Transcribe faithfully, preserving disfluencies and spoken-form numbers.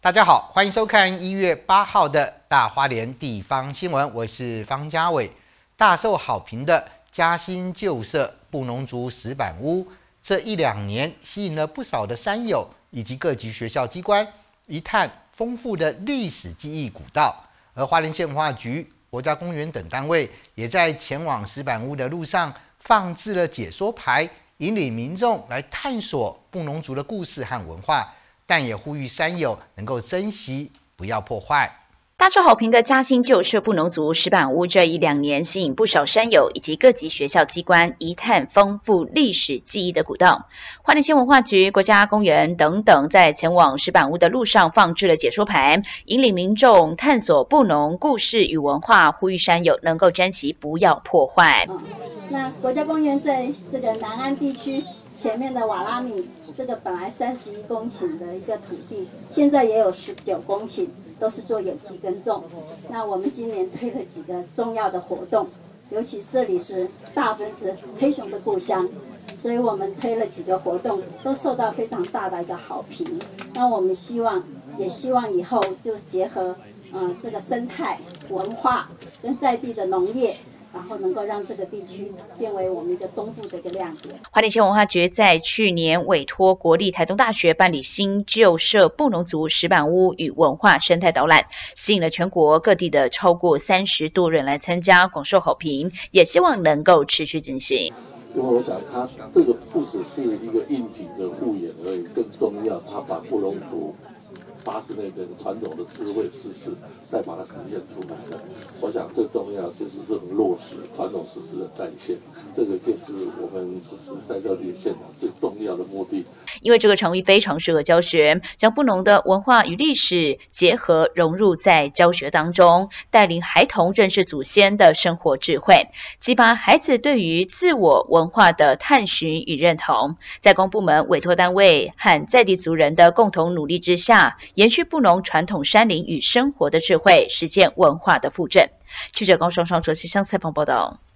大家好，欢迎收看一月八号的大花莲地方新闻，我是方家伟。大受好评的嘉兴旧社布农族石板屋，这一两年吸引了不少的山友以及各级学校机关一探丰富的历史记忆古道。而花莲县文化局、国家公园等单位也在前往石板屋的路上放置了解说牌，引领民众来探索布农族的故事和文化。但也呼吁山友能够珍惜，不要破坏。 大受好评的嘉兴旧社布农族石板屋，这一两年吸引不少山友以及各级学校机关一探丰富历史记忆的古道。花莲县文化局、国家公园等等在前往石板屋的路上放置了解说牌，引领民众探索布农故事与文化，呼吁山友能够珍惜，不要破坏。 哦、那国家公园在这个南岸地区。前面的瓦拉米，这个本来三十一公顷的一个土地，现在也有十九公顷，都是做有机耕种。那我们今年推了几个重要的活动，尤其这里是大分是黑熊的故乡，所以我们推了几个活动，都受到非常大的一个好评。那我们希望，也希望以后就结合呃这个生态文化跟在地的农业。然后能够让这个地区变为我们一个东部的一个亮点。 花莲县文化局在去年委托国立台东大学办理新旧社布农族石板屋与文化生态导览，吸引了全国各地的超过三十多人来参加，广受好评，也希望能够持续进行。 因为我想它这个不只是一个应景的护眼而已，更重要，它把布农族八十年的传统的智慧知识，再把它呈现出来了。我想最重要就是这种落实传统知识的再现，这个就是我们实施再教育现场最重要的目的。 因为这个场域非常适合教学，将布农的文化与历史结合融入在教学当中，带领孩童认识祖先的生活智慧，激发孩子对于自我文化的探寻与认同。在公部门、委托单位和在地族人的共同努力之下，延续布农传统山林与生活的智慧，实践文化的复振。记者高双双卓西乡采访报道。